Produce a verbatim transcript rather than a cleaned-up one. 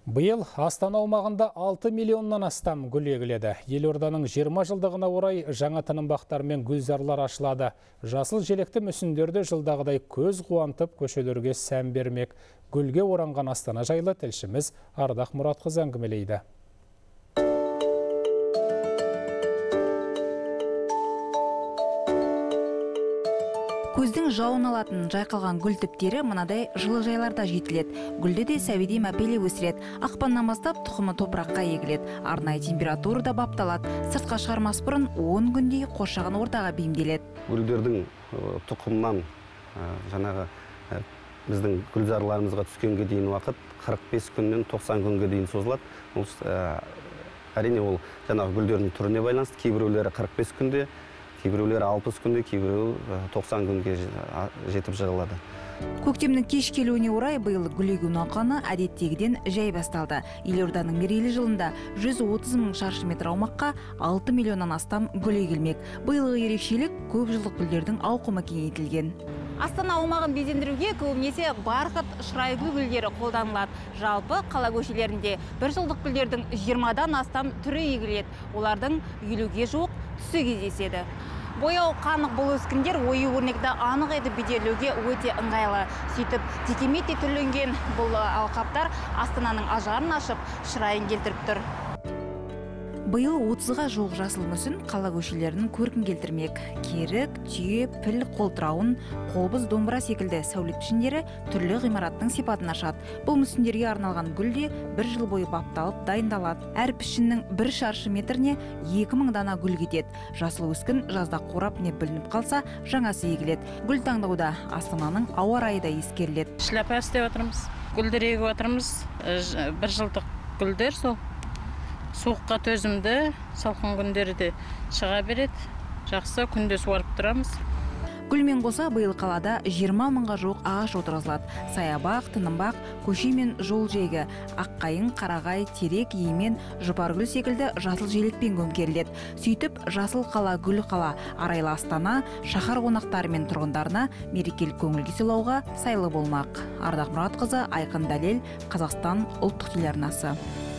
Биыл Астана аумағында алты миллионнан астам гүл егіледі. Елорданың жиырма жылдығына орай жаңа тынымбақтар мен гүлзарлар ашылады. Жасыл желекті мүсіндерді жылдағыдай көз қуантып көшелерге сән бермек. Гүлге оранған Астана жайлы тілшіміз Ардақ Мұратқызы әңгімелейді. Көздің жауын алатын жайқалған гүл түптері мынадай жылыжайларда жетіледі. Гүлді де сәбиде мәпеле өсіреді. Ақпаннан бастап тұқымы топыраққа егіледі. Арнайы температурада бапталады. Сыртқа шығармас бұрын он күндей қоршаған ортаға бейімделеді. Гүлдердің тұқымнан жаңағы біздің гүлзарларымызға түскенге дейін уақыт қырық бес күннен тоқсан күнге дейін созылады. Әрине ол жаңағы гүлдердің түріне байланысты. Кейбіреулері қырық бес күнде, кейбіреулері алпыс күнде, кейбіреулері тоқсан күнге жетіп жығылады. Көктемнің кеш келуіне орай биыл гүл егу науқаны әдеттегіден жай басталды. Елорданың мерейлі жылында жүз отыз мың шаршы метр аумаққа алты миллионнан астам гүл егілмек. Биылғы ерекшелік көп жылдық гүлдердің ауқымы кеңейтілген. Астана аумағын безендіруге көбінесе барқыт, шырайгүл гүлдері қолданылады. Жалпы қала көшелерінде бір жылдық гүлдердің жиырмадан астам түрі егіледі. Олардың елуге жуық түсі кездеседі. Бояу қанық бұл өскіндер ою өрнекті анық етіп бедерлеуге өте ыңғайлы. Сөйтіп, текеметте түрленген бұл алқаптар Астананың ажарын ашып, шырайын келтіріп тұр. Биыл отызға жуық жасыл мүсін қала көшелерінің көркін келтірмек. Керік, түйе, піл, қолтырауын, қобыз, домбыра секілді сәулет пішіндері түрлі ғимараттың сипатын ашады. Бұл мүсіндерге арналған гүл де бір жыл бойы бапталып дайындалады. Әр пішіннің бір шаршы метріне екі мың дана гүл кетеді. Жасыл өскін жазда қурап не бүлініп қалса, жаңасы егіледі. Гүл таңдауда Астананың ауа райы да ескеріледі. Шляпа істеп отырмыз, гүлдер егіп отырмыз. Бір жылдық гүлдер сол. Суыққа төзімді, салқын күндерде шыға береді. Жақсы күнде суарып тұрамыз. Гүлмен қоса биыл қалада жиырма мыңға жуық ағаш отырғызылады. Саябақ, тынымбақ, көше мен жол жиегі, аққайың, қарағай, терек, емен, жұпаргүл секілді жасыл желекпен көмкеріледі. Сөйтіп, жасыл қала, гүл қала, арайлы Астана, шаһар қонақтары мен тұрғындарына мерекелік көңілге сыйлауға сайлы болмақ. Ардақ Мұратқызы, Айқын Дәлел, Қазақстан ұлттық телеарнасы.